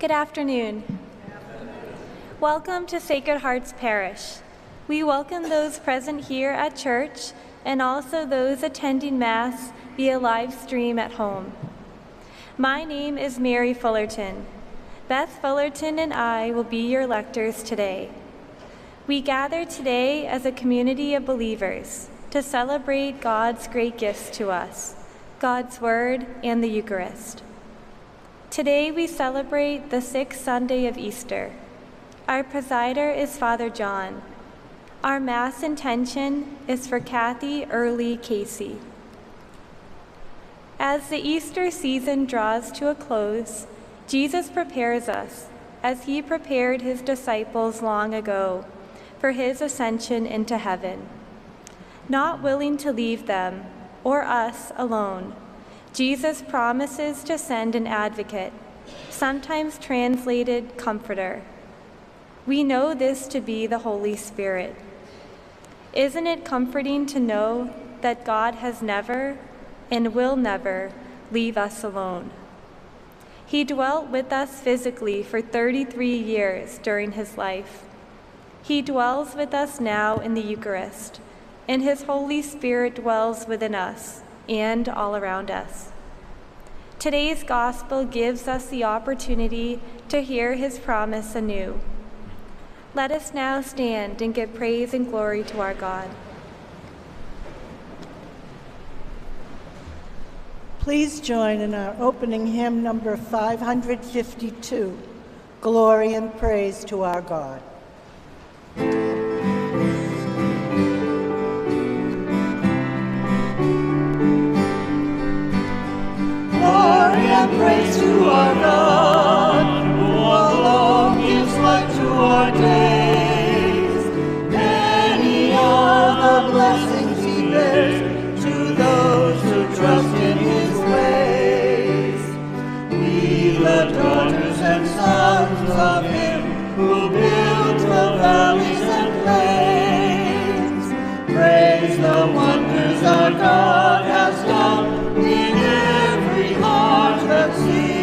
Good afternoon. Welcome to Sacred Hearts Parish. We welcome those present here at church and also those attending Mass via live stream at home. My name is Mary Fullerton. Beth Fullerton and I will be your lectors today. We gather today as a community of believers to celebrate God's great gifts to us, God's Word and the Eucharist. Today we celebrate the 6th Sunday of Easter. Our presider is Father John. Our Mass intention is for Kathy Early Casey. As the Easter season draws to a close, Jesus prepares us, as he prepared his disciples long ago, for his ascension into heaven. Not willing to leave them, or us, alone, Jesus promises to send an advocate, sometimes translated comforter. We know this to be the Holy Spirit. Isn't it comforting to know that God has never and will never leave us alone? He dwelt with us physically for 33 years during his life. He dwells with us now in the Eucharist, and his Holy Spirit dwells within us and all around us. Today's gospel gives us the opportunity to hear his promise anew. Let us now stand and give praise and glory to our God. Please join in our opening hymn number 552, Glory and Praise to Our God. Glory and praise to our God, who alone gives life to our days. Many are the blessings he bears to those who trust in his ways. We, the daughters and sons of him, who built the valleys and plains, praise the wonders our God has done in every heart that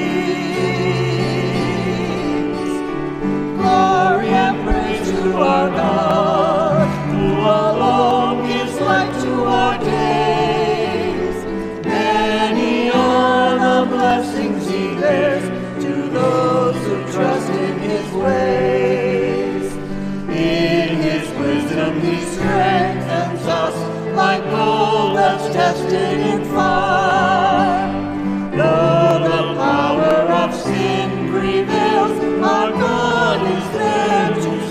sings. Glory and praise to our God, who alone gives light to our days. Many are the blessings he bears to those who trust in his ways. In his wisdom he strengthens us like gold that's tested in fire. Though the power of sin prevails, our God is there to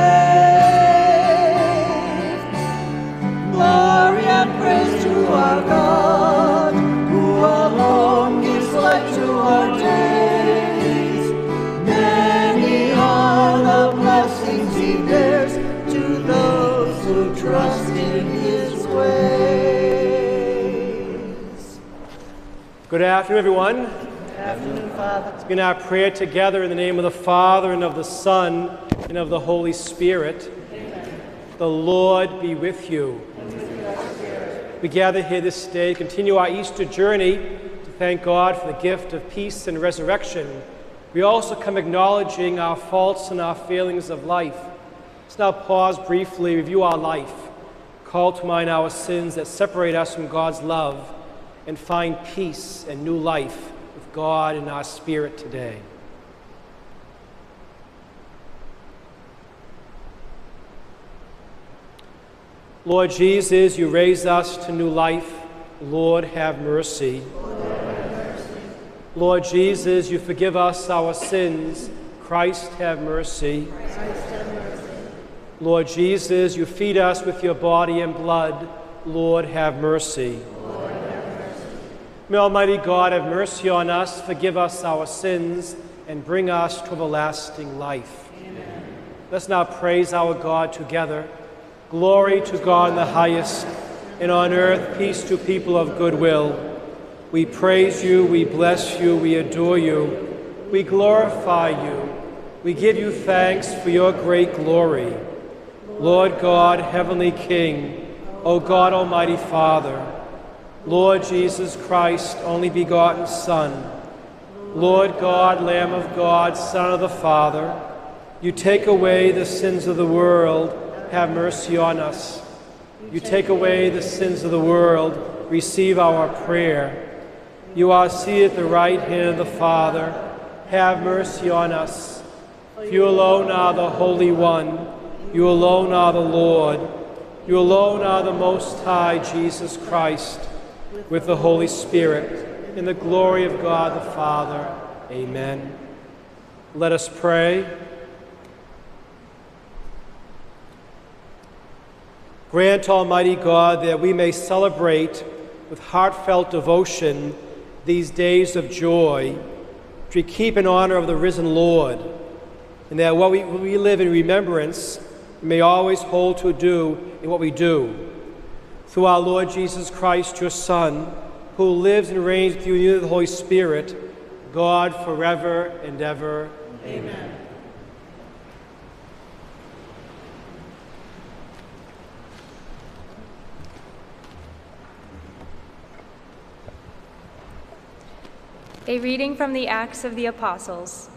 save. Glory and praise to our God, who alone gives light to our days. Many are the blessings he bears to those who trust in his ways. Good afternoon, everyone. Good afternoon, Father. Let's begin our prayer together in the name of the Father, and of the Son, and of the Holy Spirit. Amen. The Lord be with you. And with your spirit. We gather here this day to continue our Easter journey to thank God for the gift of peace and resurrection. We also come acknowledging our faults and our failings of life. Let's now pause briefly, review our life, call to mind our sins that separate us from God's love, and find peace and new life with God in our spirit today. Lord Jesus, you raise us to new life. Lord, have mercy. Lord Jesus, you forgive us our sins. Christ, have mercy. Lord Jesus, you feed us with your body and blood. Lord, have mercy. May Almighty God have mercy on us, forgive us our sins, and bring us to everlasting life. Amen. Let's now praise our God together. Glory to God in the highest, and on earth peace to people of good will. We praise you, we bless you, we adore you, we glorify you. We give you thanks for your great glory. Lord God, heavenly King, O God, Almighty Father, Lord Jesus Christ, only begotten Son, Lord God, Lamb of God, Son of the Father, you take away the sins of the world, have mercy on us. You take away the sins of the world, receive our prayer. You are seated at the right hand of the Father, have mercy on us. You alone are the Holy One, you alone are the Lord, you alone are the Most High, Jesus Christ, with the Holy Spirit, in the glory of God the Father. Amen. Let us pray. Grant, Almighty God, that we may celebrate with heartfelt devotion these days of joy, which we keep in honor of the risen Lord, and that what we live in remembrance, we may always hold to do in what we do. Through our Lord Jesus Christ, your Son, who lives and reigns with you in the unity of the Holy Spirit, God forever and ever. Amen. A reading from the Acts of the Apostles.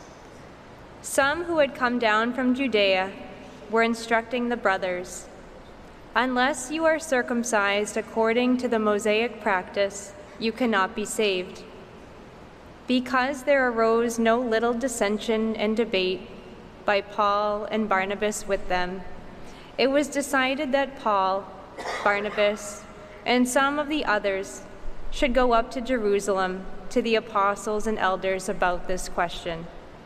Some who had come down from Judea were instructing the brothers, "Unless you are circumcised according to the Mosaic practice, you cannot be saved." Because there arose no little dissension and debate by Paul and Barnabas with them, it was decided that Paul, Barnabas, and some of the others should go up to Jerusalem to the apostles and elders about this question.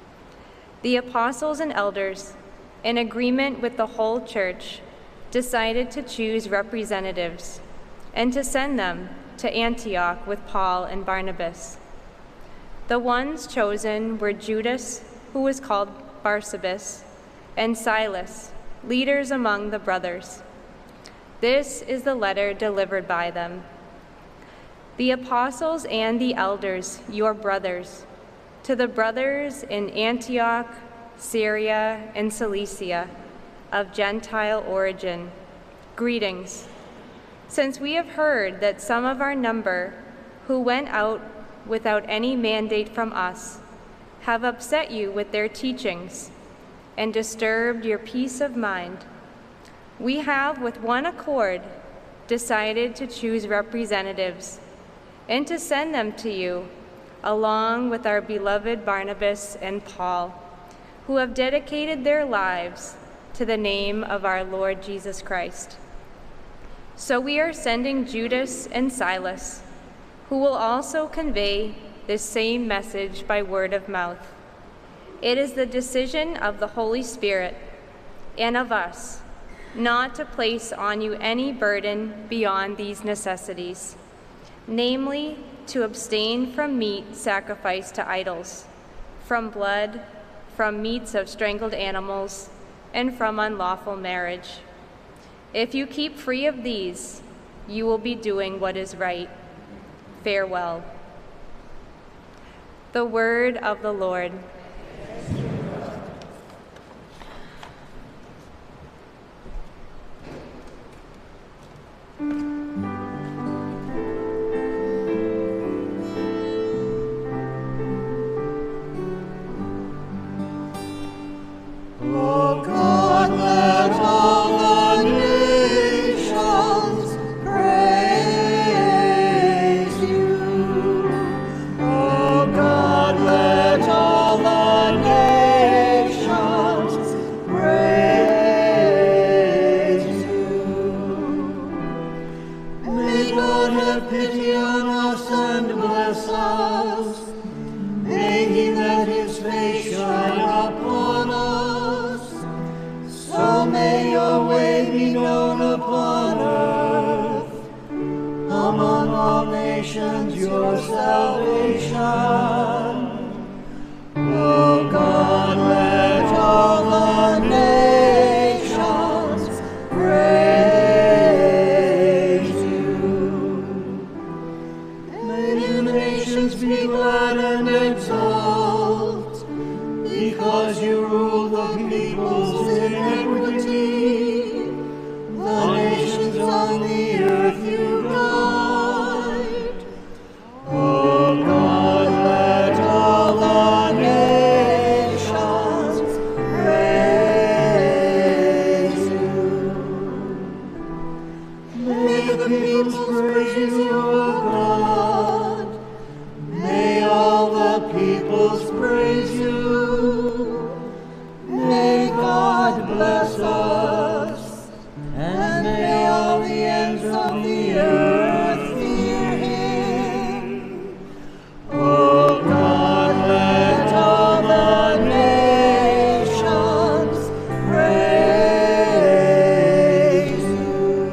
The apostles and elders, in agreement with the whole church, decided to choose representatives and to send them to Antioch with Paul and Barnabas. The ones chosen were Judas, who was called Barsabas, and Silas, leaders among the brothers. This is the letter delivered by them. The apostles and the elders, your brothers, to the brothers in Antioch, Syria, and Cilicia, of Gentile origin, greetings. Since we have heard that some of our number, who went out without any mandate from us, have upset you with their teachings and disturbed your peace of mind, we have with one accord decided to choose representatives and to send them to you, along with our beloved Barnabas and Paul, who have dedicated their lives to the name of our Lord Jesus Christ. So we are sending Judas and Silas, who will also convey this same message by word of mouth. It is the decision of the Holy Spirit and of us not to place on you any burden beyond these necessities, namely, to abstain from meat sacrificed to idols, from blood, from meats of strangled animals, and from unlawful marriage. If you keep free of these, you will be doing what is right. Farewell. The word of the Lord. O God, let all the nations praise you. O God, let all the nations praise you. May God have pity on us and bless us. May he let his face shine upon us. So may your way be known upon earth, among all nations your salvation. O God, let all the nations praise you. May the nations be glad and exult, because you rule the peoples in equity. The nations on the earth you guide. O God, let peoples praise you, O God. May all the peoples praise you. May God bless us, and may all the ends of the earth fear him. O God, let all the nations praise you.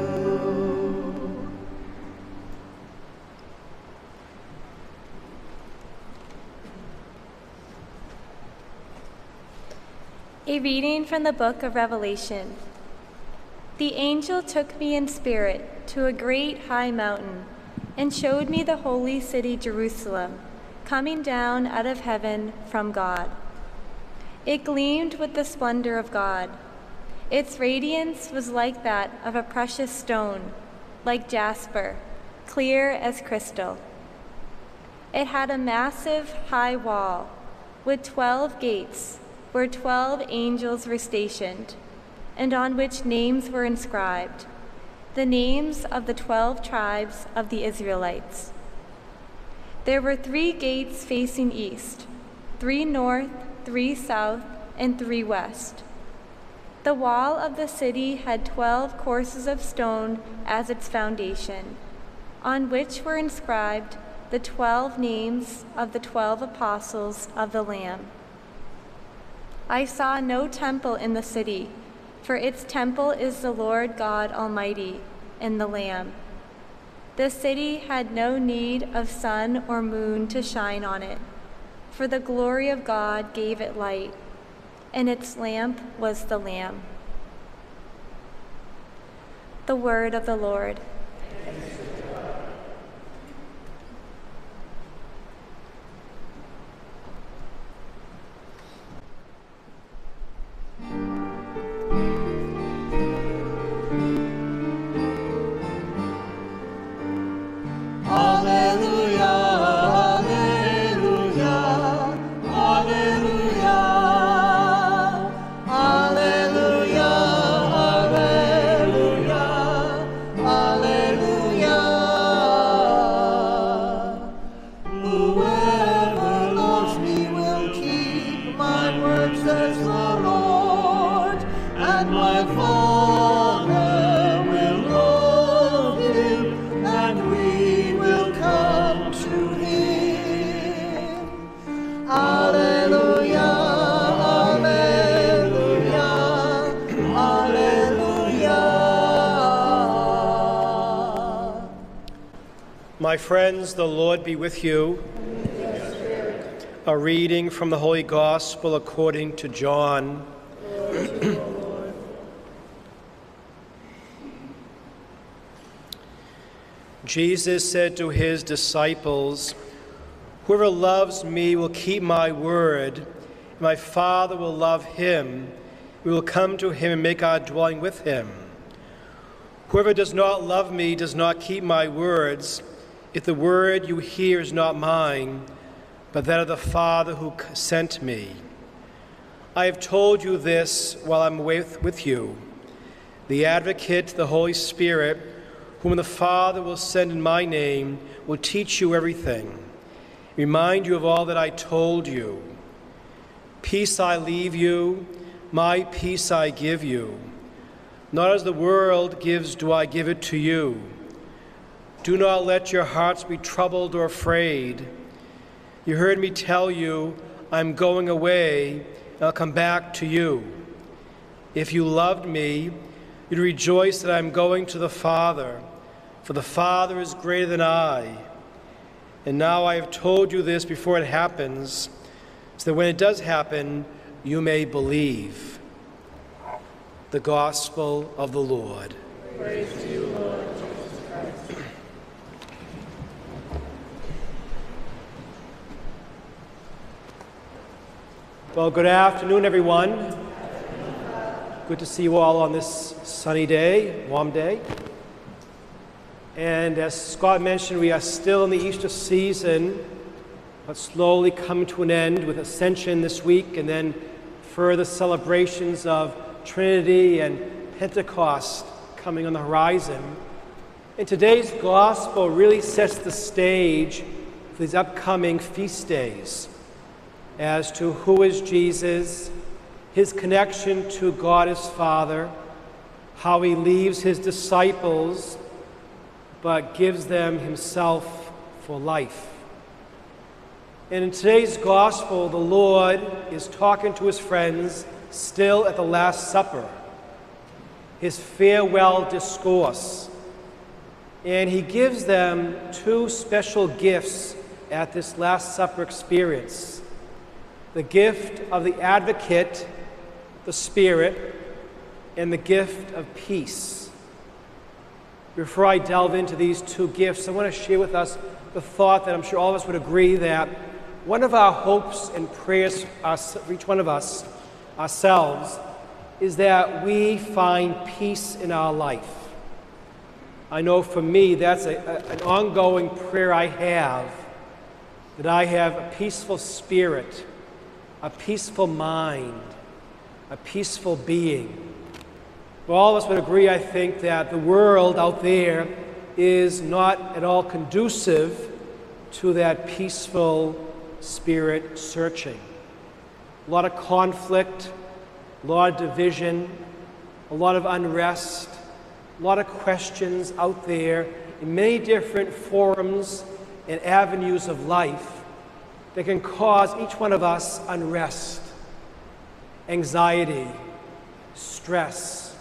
A reading from the book of Revelation. The angel took me in spirit to a great high mountain and showed me the holy city Jerusalem, coming down out of heaven from God. It gleamed with the splendor of God. Its radiance was like that of a precious stone, like jasper, clear as crystal. It had a massive high wall with 12 gates, where 12 angels were stationed, and on which names were inscribed, the names of the 12 tribes of the Israelites. There were 3 gates facing east, 3 north, 3 south, and 3 west. The wall of the city had 12 courses of stone as its foundation, on which were inscribed the 12 names of the 12 apostles of the Lamb. I saw no temple in the city, for its temple is the Lord God Almighty and the Lamb. The city had no need of sun or moon to shine on it, for the glory of God gave it light, and its lamp was the Lamb. The word of the Lord. My friends, the Lord be with you. A reading from the Holy Gospel according to John. Jesus said to his disciples, "Whoever loves me will keep my word, and my Father will love him. We will come to him and make our dwelling with him. Whoever does not love me does not keep my words. If the word you hear is not mine, but that of the Father who sent me. I have told you this while I'm with you. The Advocate, the Holy Spirit, whom the Father will send in my name, will teach you everything, remind you of all that I told you. Peace I leave you, my peace I give you. Not as the world gives do I give it to you. Do not let your hearts be troubled or afraid. You heard me tell you, I'm going away, and I'll come back to you. If you loved me, you'd rejoice that I'm going to the Father, for the Father is greater than I. And now I have told you this before it happens, so that when it does happen, you may believe." The Gospel of the Lord. Praise to you, Lord Jesus Christ. Well, good afternoon, everyone. Good to see you all on this sunny day, warm day. And as Scott mentioned, we are still in the Easter season, but slowly coming to an end with Ascension this week, and then further celebrations of Trinity and Pentecost coming on the horizon. And today's gospel really sets the stage for these upcoming feast days as to who is Jesus, his connection to God his Father, how he leaves his disciples but gives them himself for life. And in today's gospel, the Lord is talking to his friends still at the Last Supper, his farewell discourse. And he gives them two special gifts at this Last Supper experience: the gift of the advocate, the Spirit, and the gift of peace. Before I delve into these two gifts, I want to share with us the thought that I'm sure all of us would agree that one of our hopes and prayers for each one of us, ourselves, is that we find peace in our life. I know for me that's an ongoing prayer I have, that I have a peaceful spirit, a peaceful mind, a peaceful being. But all of us would agree, I think, that the world out there is not at all conducive to that peaceful spirit searching. A lot of conflict, a lot of division, a lot of unrest, a lot of questions out there in many different forums and avenues of life that can cause each one of us unrest, anxiety, stress.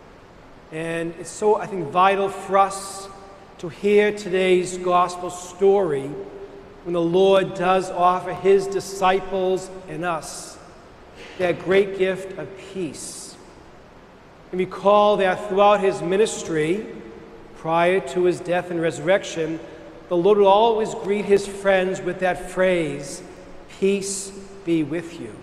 And it's so, I think, vital for us to hear today's gospel story when the Lord does offer his disciples and us that great gift of peace. And recall that throughout his ministry, prior to his death and resurrection, the Lord would always greet his friends with that phrase, "Peace be with you."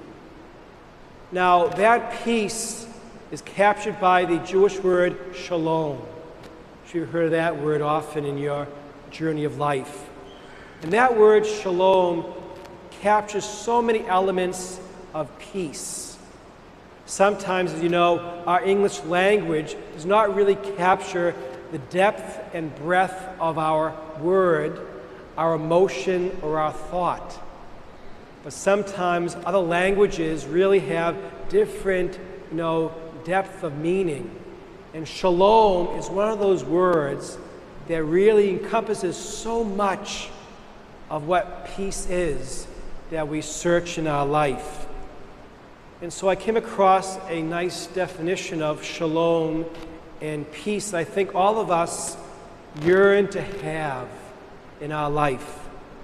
Now, that peace is captured by the Jewish word shalom. I'm sure you've heard that word often in your journey of life. And that word shalom captures so many elements of peace. Sometimes, as you know, our English language does not really capture the depth and breadth of our word, our emotion, or our thought. But sometimes other languages really have different, depth of meaning. And shalom is one of those words that really encompasses so much of what peace is that we search in our life. And so I came across a nice definition of shalom and peace I think all of us yearn to have in our life.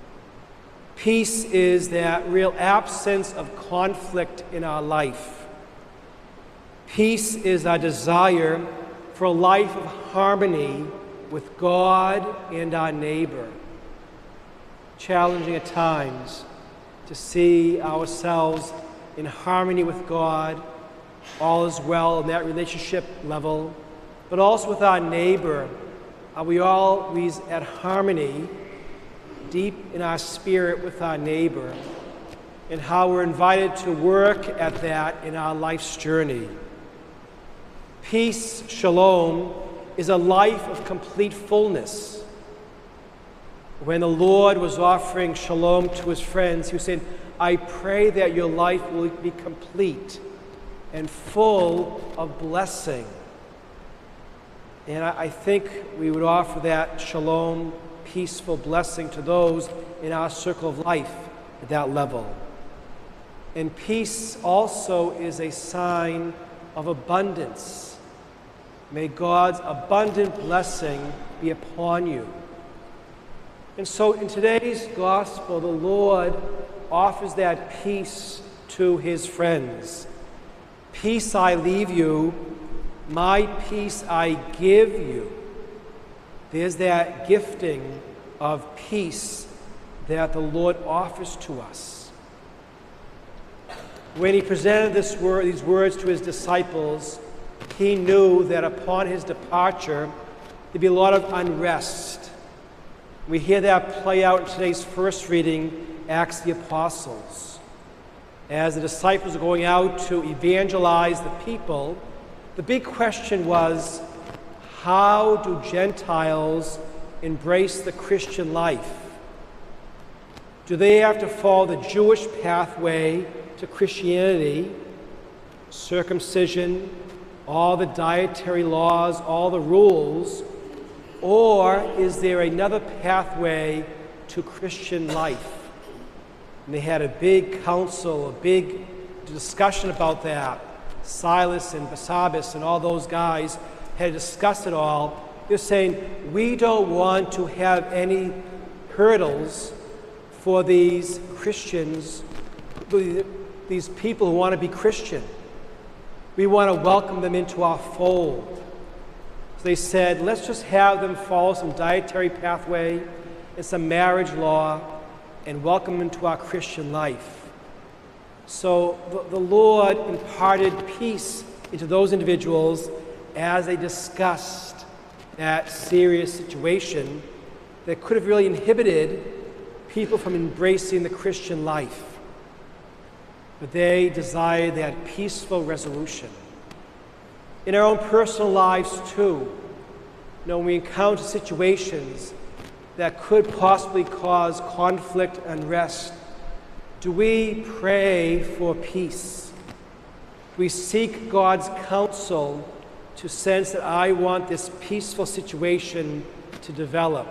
Peace is that real absence of conflict in our life. Peace is our desire for a life of harmony with God and our neighbor. Challenging at times to see ourselves in harmony with God, all is well in that relationship level, but also with our neighbor. Are we always at harmony deep in our spirit with our neighbor, and how we're invited to work at that in our life's journey? Peace, shalom, is a life of complete fullness. When the Lord was offering shalom to his friends, he was saying, I pray that your life will be complete and full of blessing. And I think we would offer that shalom, peaceful blessing to those in our circle of life at that level. And peace also is a sign of abundance. May God's abundant blessing be upon you. And so in today's gospel, the Lord offers that peace to his friends. Peace I leave you, my peace I give you. There's that gifting of peace that the Lord offers to us. When he presented these words to his disciples, he knew that upon his departure, there'd be a lot of unrest. We hear that play out in today's first reading, Acts of the Apostles. As the disciples are going out to evangelize the people, the big question was, how do Gentiles embrace the Christian life? Do they have to follow the Jewish pathway to Christianity, circumcision, all the dietary laws, all the rules, or is there another pathway to Christian life? And they had a big council, a big discussion about that. Silas and Barsabbas and all those guys had discussed it all. They're saying, we don't want to have any hurdles for these Christians, these people who want to be Christian. We want to welcome them into our fold. So they said, let's just have them follow some dietary pathway and some marriage law and welcome them into our Christian life. So the Lord imparted peace into those individuals as they discussed that serious situation that could have really inhibited people from embracing the Christian life. But they desired that peaceful resolution. In our own personal lives too, when we encounter situations that could possibly cause conflict and unrest, do we pray for peace? Do we seek God's counsel to sense that I want this peaceful situation to develop?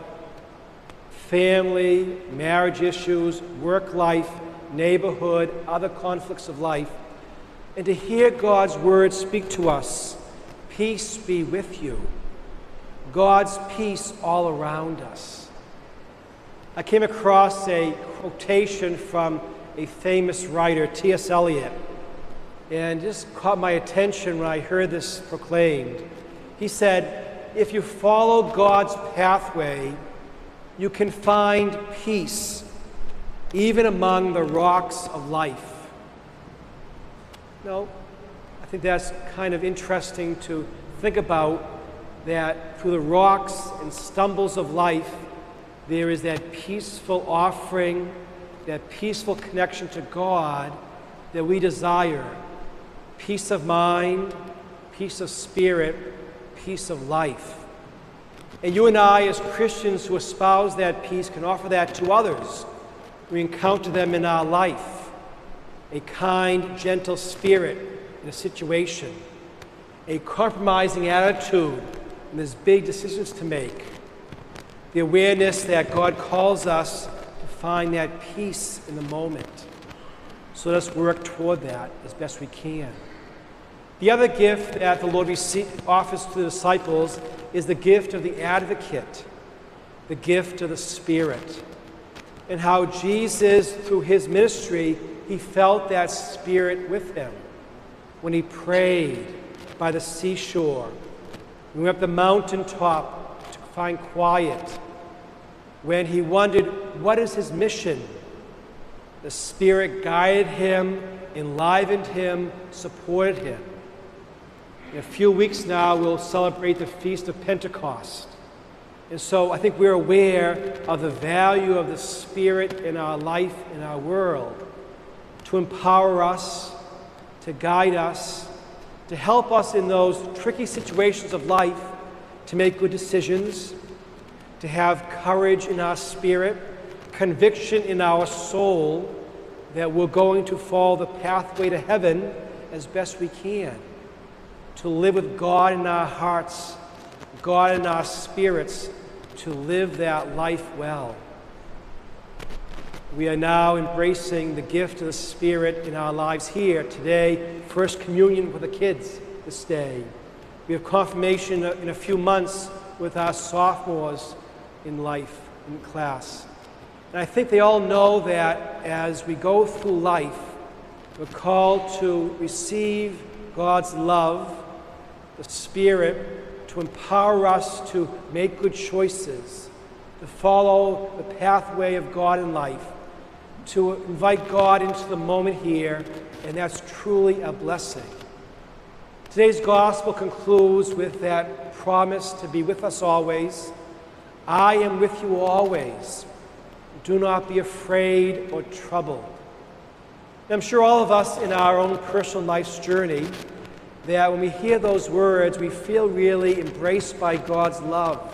Family, marriage issues, work life, neighborhood, other conflicts of life, and to hear God's word speak to us. Peace be with you. God's peace all around us. I came across a quotation from a famous writer, T.S. Eliot, and just caught my attention when I heard this proclaimed. He said, if you follow God's pathway, you can find peace even among the rocks of life. No, I think that's kind of interesting to think about, that through the rocks and stumbles of life, there is that peaceful offering, that peaceful connection to God that we desire. Peace of mind, peace of spirit, peace of life. And you and I, as Christians who espouse that peace, can offer that to others. We encounter them in our life. A kind, gentle spirit in a situation. A compromising attitude when there's big decisions to make. The awareness that God calls us to find that peace in the moment. So let us work toward that as best we can. The other gift that the Lord offers to the disciples is the gift of the advocate, the gift of the Spirit. And how Jesus, through his ministry, he felt that Spirit with him. When he prayed by the seashore, when he went up the mountaintop to find quiet, when he wondered, what is his mission? The Spirit guided him, enlivened him, supported him. In a few weeks now, we'll celebrate the Feast of Pentecost. And so I think we're aware of the value of the Spirit in our life, in our world, to empower us, to guide us, to help us in those tricky situations of life, to make good decisions, to have courage in our spirit, conviction in our soul that we're going to follow the pathway to heaven as best we can, to live with God in our hearts, God in our spirits, to live that life well. We are now embracing the gift of the Spirit in our lives here today. First communion with the kids this day. We have confirmation in a few months with our sophomores in life, in class. And I think they all know that as we go through life, we're called to receive God's love, the Spirit, to empower us to make good choices, to follow the pathway of God in life, to invite God into the moment here, and that's truly a blessing. Today's gospel concludes with that promise to be with us always. I am with you always. Do not be afraid or troubled. And I'm sure all of us in our own personal life's journey that when we hear those words, we feel really embraced by God's love,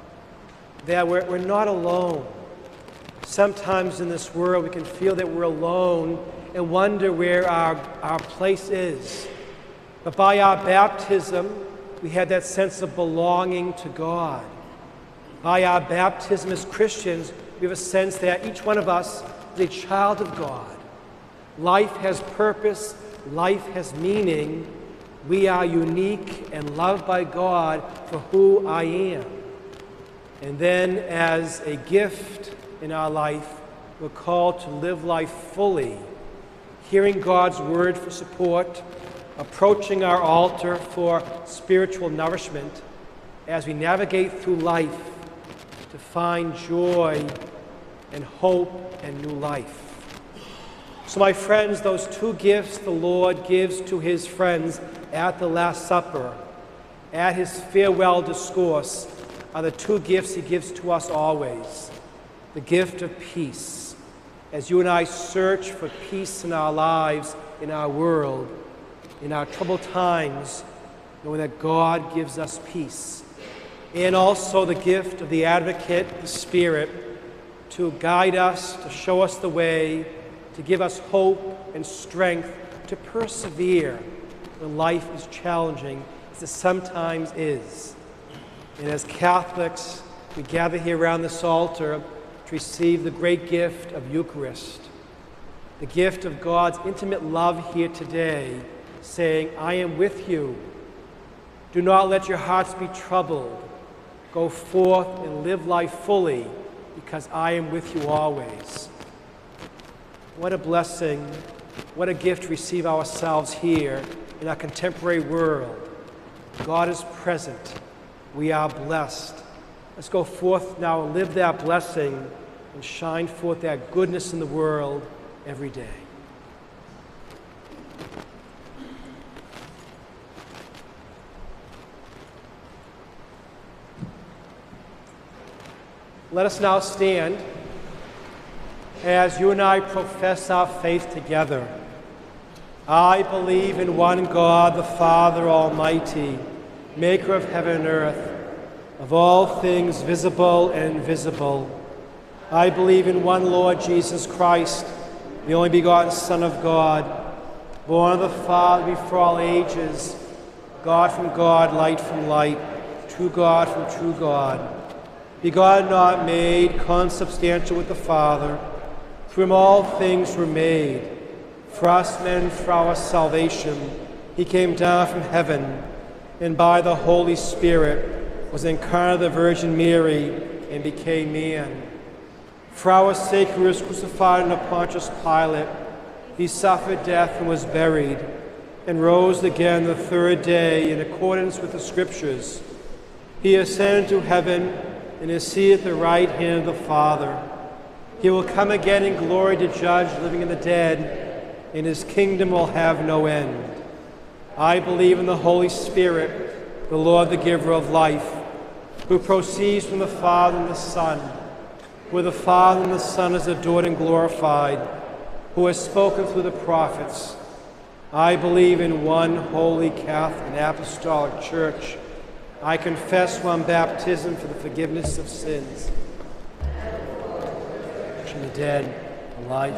that we're not alone. Sometimes in this world we can feel that we're alone and wonder where our place is. But by our baptism, we have that sense of belonging to God. By our baptism as Christians, we have a sense that each one of us is a child of God. Life has purpose, life has meaning. We are unique and loved by God for who I am. And then as a gift in our life, we're called to live life fully, hearing God's word for support, approaching our altar for spiritual nourishment as we navigate through life to find joy and hope and new life. So my friends, those two gifts the Lord gives to his friends at the Last Supper, at his farewell discourse, are the two gifts he gives to us always. The gift of peace, as you and I search for peace in our lives, in our world, in our troubled times, knowing that God gives us peace. And also the gift of the Advocate, the Spirit, to guide us, to show us the way, to give us hope and strength to persevere when life is challenging, as it sometimes is. And as Catholics, we gather here around this altar to receive the great gift of Eucharist, the gift of God's intimate love here today, saying, I am with you. Do not let your hearts be troubled. Go forth and live life fully, because I am with you always. What a blessing, what a gift to receive ourselves here in our contemporary world. God is present. We are blessed. Let's go forth now and live that blessing and shine forth that goodness in the world every day. Let us now stand as you and I profess our faith together. I believe in one God, the Father Almighty, maker of heaven and earth, of all things visible and invisible. I believe in one Lord Jesus Christ, the only begotten Son of God, born of the Father before all ages, God from God, light from light, true God from true God, begotten, not made, consubstantial with the Father, through whom all things were made. For us men, for our salvation, he came down from heaven, and by the Holy Spirit was incarnate of the Virgin Mary and became man. For our sake he was crucified under Pontius Pilate. He suffered death and was buried, and rose again the third day in accordance with the Scriptures. He ascended to heaven and is seated at the right hand of the Father. He will come again in glory to judge the living and the dead, and his kingdom will have no end. I believe in the Holy Spirit, the Lord, the giver of life, who proceeds from the Father and the Son, where the Father and the Son is adored and glorified, who has spoken through the prophets. I believe in one holy Catholic and Apostolic Church. I confess one baptism for the forgiveness of sins. The dead, alive.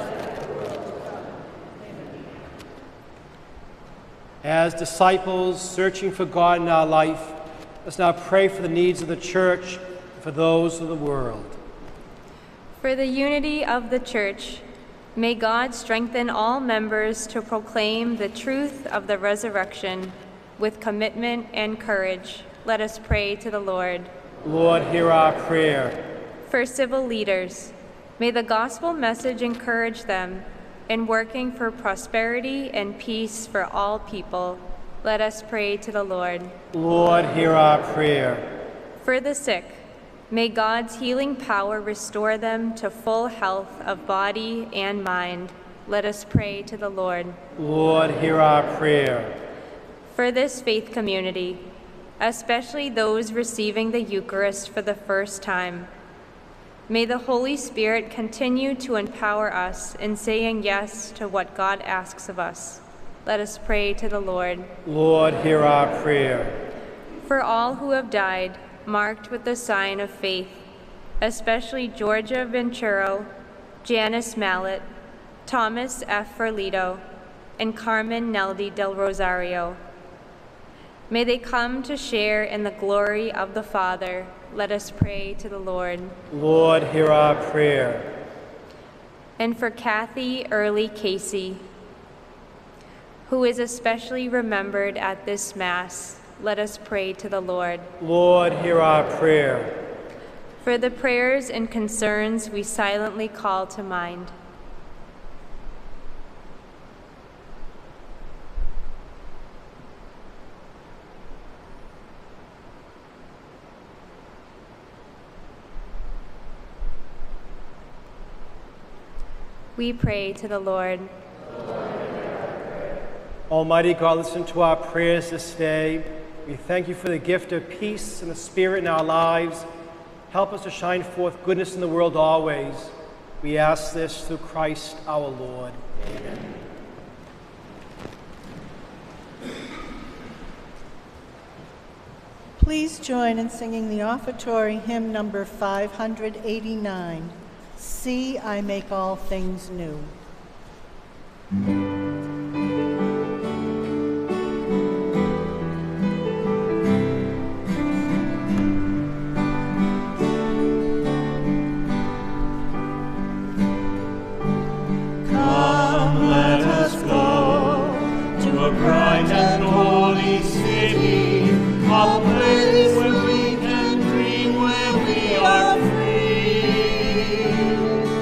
As disciples searching for God in our life, let's now pray for the needs of the church and for those of the world. For the unity of the church, may God strengthen all members to proclaim the truth of the resurrection with commitment and courage. Let us pray to the Lord. Lord, hear our prayer. For civil leaders, may the gospel message encourage them in working for prosperity and peace for all people. Let us pray to the Lord. Lord, hear our prayer. For the sick, may God's healing power restore them to full health of body and mind. Let us pray to the Lord. Lord, hear our prayer. For this faith community, especially those receiving the Eucharist for the first time, may the Holy Spirit continue to empower us in saying yes to what God asks of us. Let us pray to the Lord. Lord, hear our prayer. For all who have died, marked with the sign of faith, especially Georgia Venturo, Janice Mallet, Thomas F. Ferlito, and Carmen Neldy del Rosario. May they come to share in the glory of the Father. Let us pray to the Lord. Lord, hear our prayer. And for Kathy Early Casey, who is especially remembered at this Mass, let us pray to the Lord. Lord, hear our prayer. For the prayers and concerns we silently call to mind. We pray to the Lord. Almighty God, listen to our prayers this day. We thank you for the gift of peace and the Spirit in our lives. Help us to shine forth goodness in the world always. We ask this through Christ our Lord. Amen. Please join in singing the offertory hymn number 589. See, I make all things new. Come, let us go to a bright and holy city, a place where we can dream, where we are free.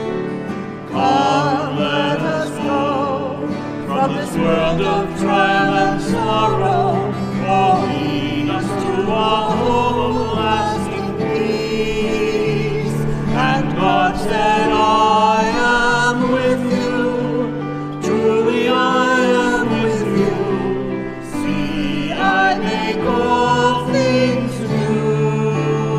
Come, let us go from this world of trial and sorrow, oh, lead us to a home of lasting peace. And God said, I am with you, truly I am with you. See, I make all things new.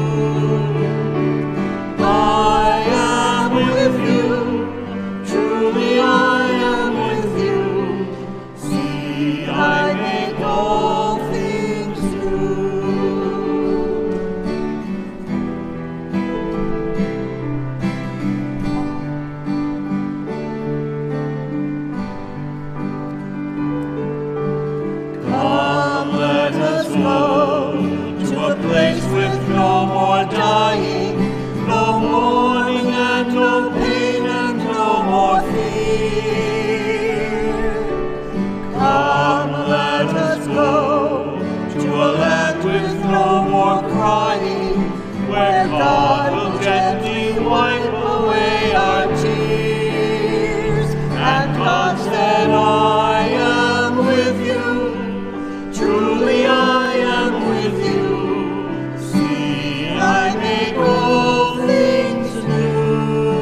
I am with you, truly I am with you. See, I make all things new. Come, let us go to a place with no more dying, no mourning and no pain and no more fear. Come, let us go to a land with no more crying, where God will gently wipe away our tears. And God said, I am with you, truly I am with you. See, I make all things new.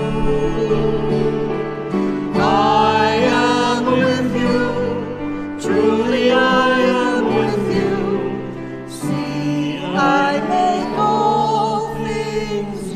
I am with you, truly I am with you. See, I make all things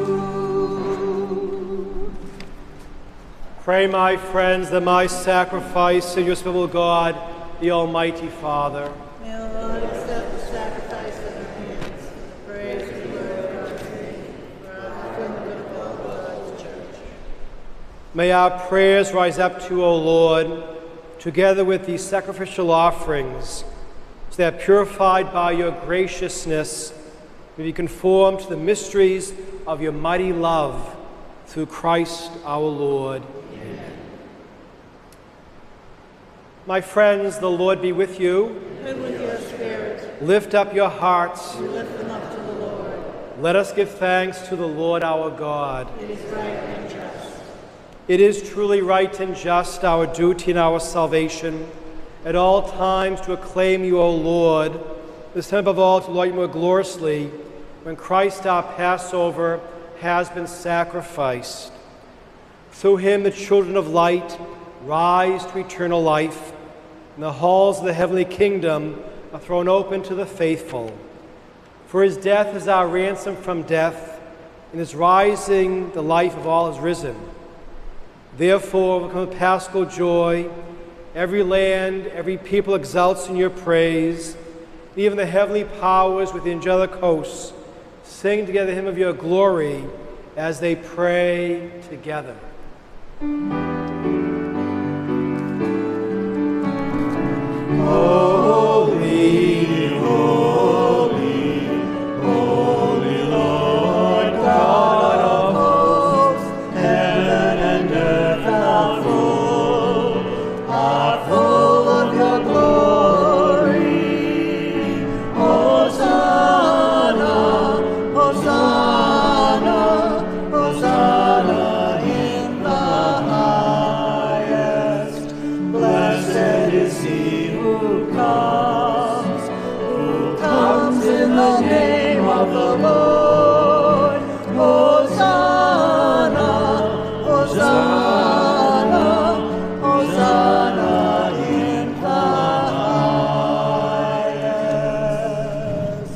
new. Pray, my friends, that my sacrifice in your Spirit will God, the Almighty Father. May the Lord accept the sacrifice of our hands. Praise the Lord of God's name, for our good and good of all God's church. May our prayers rise up to, O Lord, together with these sacrificial offerings, so that purified by your graciousness, may be conformed to the mysteries of your mighty love through Christ our Lord. Amen. My friends, the Lord be with you. And with your spirit, Lift up your hearts. we lift them up to the Lord. Let us give thanks to the Lord our God. It is right and just. It is truly right and just, our duty and our salvation, at all times to acclaim you, O Lord, this time above all to laud you more gloriously, when Christ our Passover has been sacrificed. Through him the children of light rise to eternal life, and the halls of the heavenly kingdom are thrown open to the faithful. For his death is our ransom from death, and his rising the life of all has risen. Therefore, overcome with paschal joy, Every land, every people exalts in your praise. Even the heavenly powers with the angelic hosts sing together the hymn of your glory as they pray together. Holy, holy, holy Lord God of hosts, heaven and earth are full of your glory. Hosanna, Hosanna, Hosanna in the highest. Blessed is he who comes in the name of the Lord. Hosanna, Hosanna, Hosanna in the highest.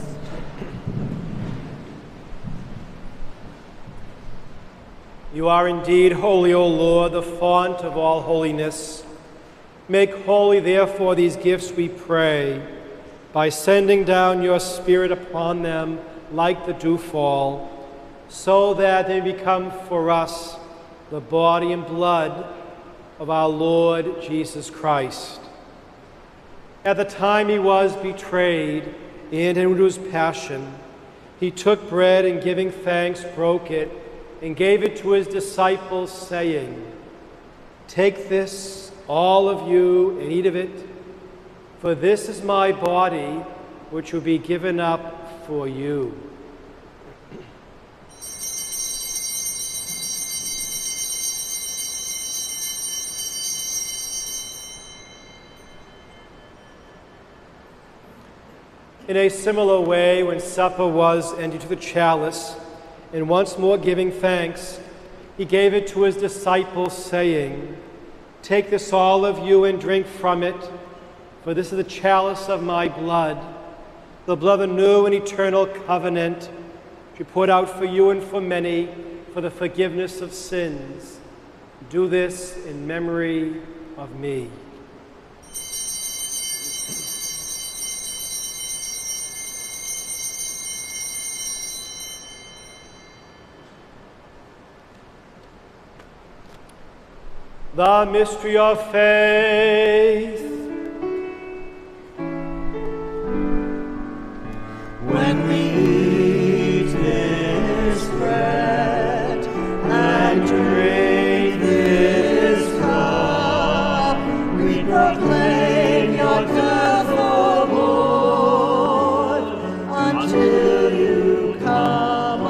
You are indeed holy, O Lord, the font of all holiness. Make holy, therefore, these gifts, we pray, by sending down your Spirit upon them like the dewfall, so that they become for us the body and blood of our Lord Jesus Christ. At the time he was betrayed and into his passion, he took bread and giving thanks broke it and gave it to his disciples, saying, "Take this, all of you, and eat of it, for this is my body, which will be given up for you." In a similar way, when supper was ended, to the chalice, and once more giving thanks, he gave it to his disciples, saying, "Take this, all of you, and drink from it, for this is the chalice of my blood, the blood of the new and eternal covenant, which we poured out for you and for many for the forgiveness of sins. Do this in memory of me." The mystery of faith. When we eat this bread and drink this cup, we proclaim your death, O Lord, until you come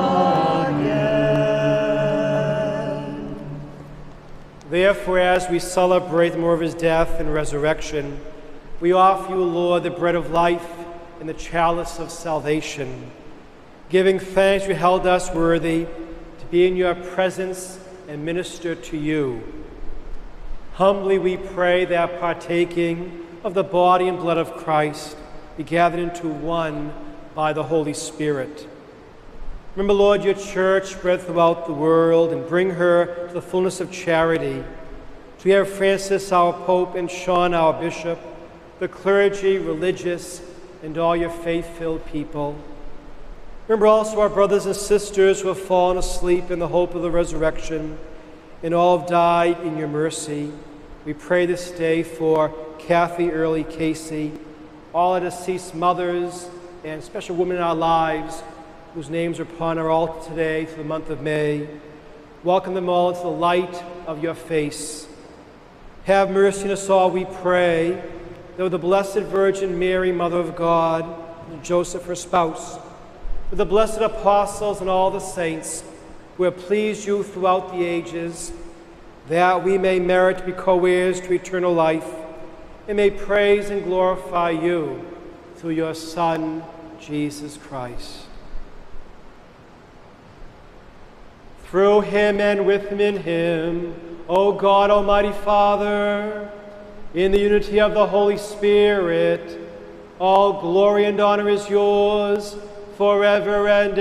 again. Therefore, as we celebrate more of his death and resurrection, we offer you, Lord, the bread of life and the chalice of salvation. Giving thanks, you held us worthy to be in your presence and minister to you. Humbly we pray that, partaking of the body and blood of Christ, be gathered into one by the Holy Spirit. Remember, Lord, your church spread throughout the world, and bring her to the fullness of charity. So we have Francis, our Pope, and Sean, our Bishop, the clergy, religious, and all your faith-filled people. Remember also our brothers and sisters who have fallen asleep in the hope of the resurrection, and all have died in your mercy. We pray this day for Kathy Early Casey, all our deceased mothers, and special women in our lives whose names are upon our altar today for the month of May. Welcome them all into the light of your face. Have mercy on us all, we pray, that with the Blessed Virgin Mary, Mother of God, and Joseph, her spouse, with the blessed apostles and all the saints who have pleased you throughout the ages, that we may merit to be co-heirs to eternal life, and may praise and glorify you through your Son, Jesus Christ. Through him and with him in him, O God, Almighty Father, in the unity of the Holy Spirit, all glory and honor is yours forever and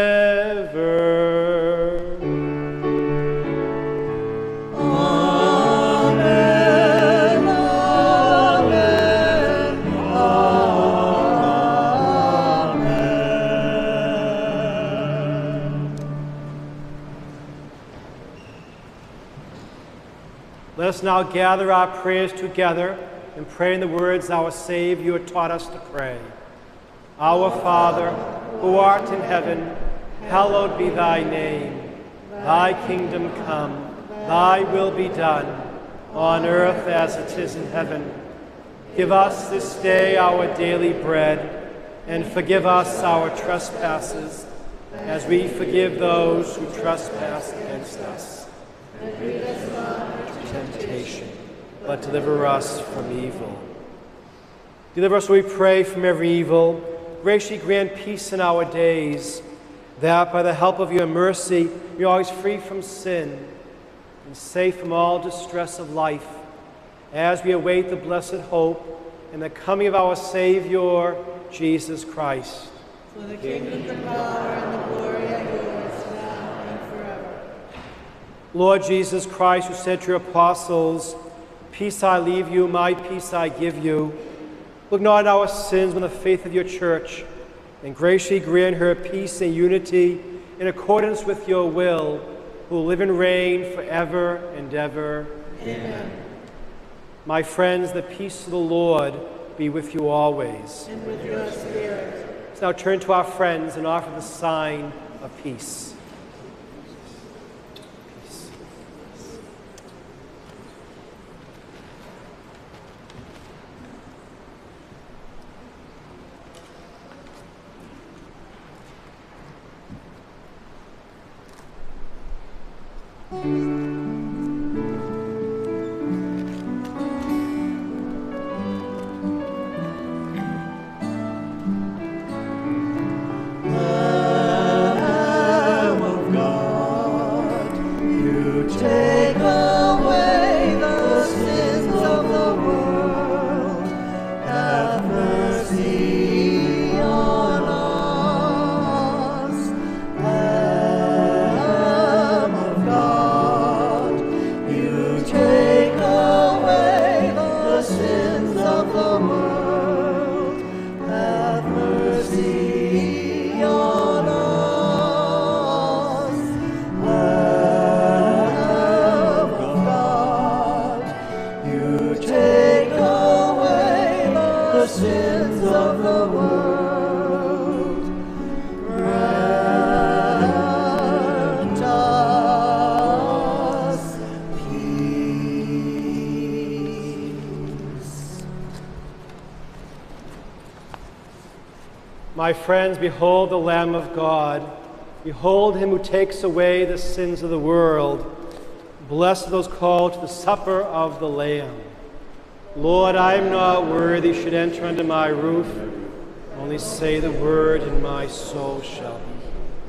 ever. Amen. Let us now gather our prayers together and pray in the words our Savior taught us to pray. Our Father, who art in heaven, hallowed be thy name. Thy kingdom come, thy will be done, on earth as it is in heaven. Give us this day our daily bread, and forgive us our trespasses, as we forgive those who trespass against us. And lead us not into temptation, but deliver us from evil. Deliver us, we pray, from every evil. Graciously grant peace in our days, that by the help of your mercy we are always free from sin and safe from all distress of life, as we await the blessed hope and the coming of our Savior, Jesus Christ. For the kingdom, the power, and the glory are yours, now and forever. Lord Jesus Christ, who said to your apostles, "Peace I leave you, my peace I give you," look not on our sins, but on the faith of your church, and graciously grant her peace and unity in accordance with your will, who live and reign forever and ever. Amen. My friends, the peace of the Lord be with you always. And with your spirit. Let's now turn to our friends and offer the sign of peace. My friends, behold the Lamb of God. Behold him who takes away the sins of the world. Blessed are those called to the supper of the Lamb. Lord, I am not worthy you should enter under my roof. Only say the word, and my soul shall be healed.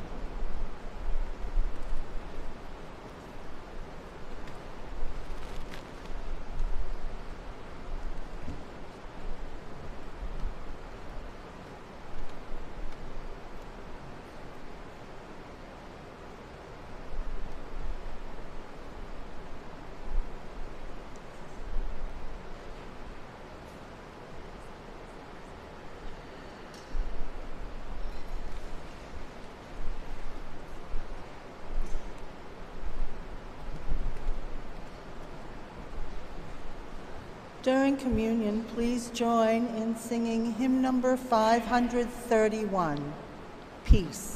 During communion, please join in singing hymn number 531, Peace.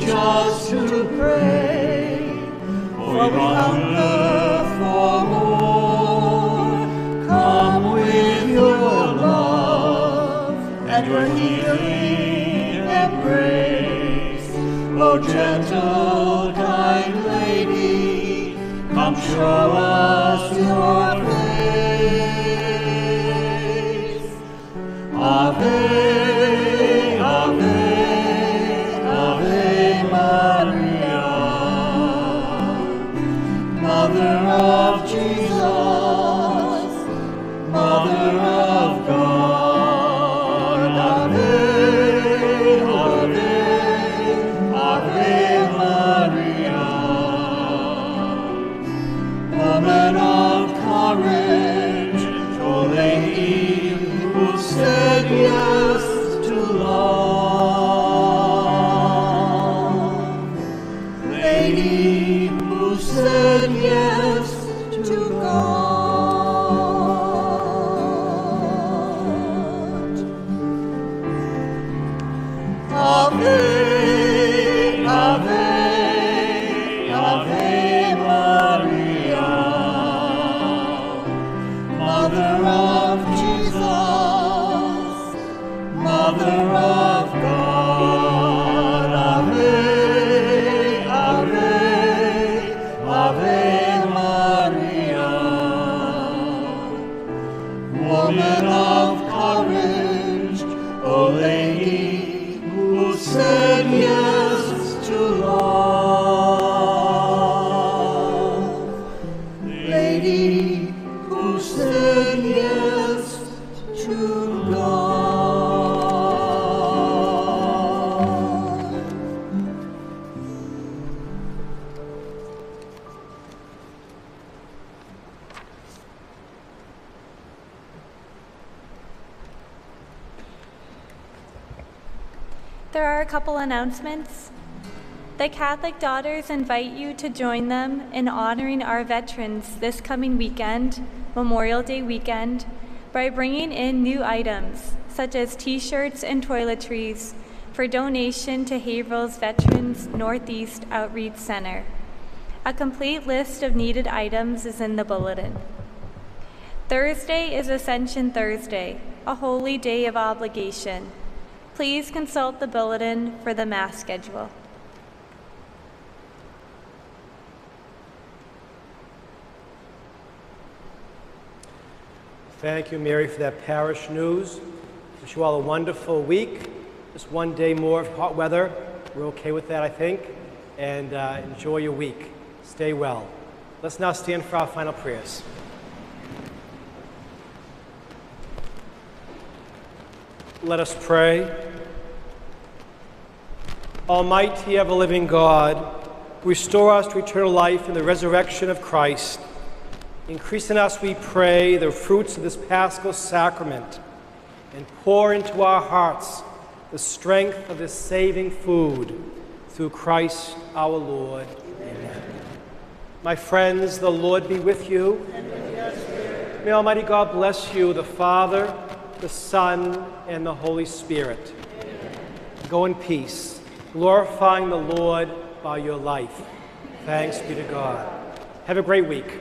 us to pray, for we hunger for more. Come with your love and your healing embrace. O gentle, kind Lady, come show us your face. Ave, Ave, Ave Maria, Mother of Jesus, Mother of God. Ave, Ave, Ave Maria, woman of courage, O Lady, who said yes to love. Lady, who said yes to God. Ave, Ave, Ave Maria, Mother of Jesus, Mother of God. Ave, Ave, Ave Maria, woman of courage, O Lady, who said yes to love. Lady, who said yes to God. There are a couple announcements. The Catholic Daughters invite you to join them in honoring our veterans this coming weekend, Memorial Day weekend, by bringing in new items such as t-shirts and toiletries for donation to Haverhill's Veterans Northeast Outreach Center. A complete list of needed items is in the bulletin. Thursday is Ascension Thursday, a holy day of obligation. Please consult the bulletin for the Mass schedule. Thank you, Mary, for that parish news. Wish you all a wonderful week. Just one day more of hot weather. We're okay with that, I think. And enjoy your week. Stay well. Let's now stand for our final prayers. Let us pray. Almighty, ever-living God, restore us to eternal life in the resurrection of Christ. Increase in us, we pray, the fruits of this Paschal sacrament, and pour into our hearts the strength of this saving food, through Christ our Lord. Amen. My friends, the Lord be with you. And with your spirit. May Almighty God bless you, the Father, the Son, and the Holy Spirit. Amen. Go in peace, glorifying the Lord by your life. Thanks be to God. Have a great week.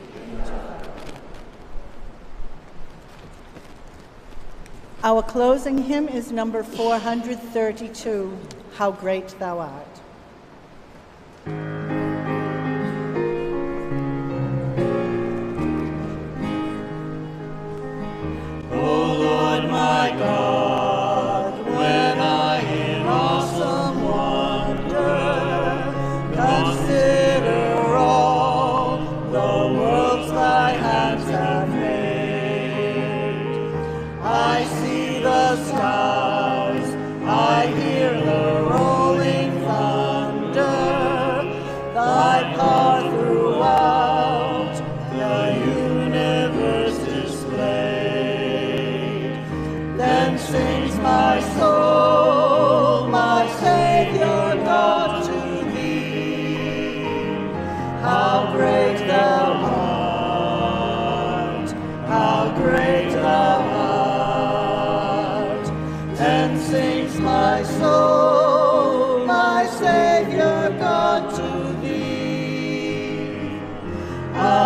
Our closing hymn is number 432, How Great Thou Art. O Lord my God, when I in awesome wonder consider all the worlds thy hands have made, I see the skies, I hear the rolling thunder.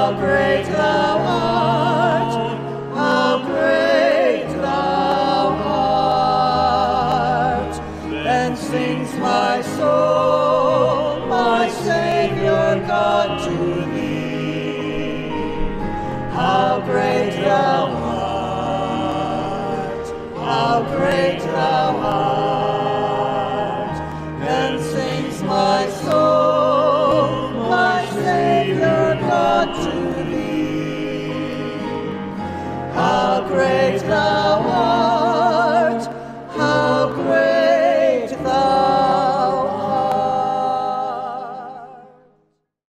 How great thou art! How great thou art! Then sings my soul, my Savior God, to thee. How great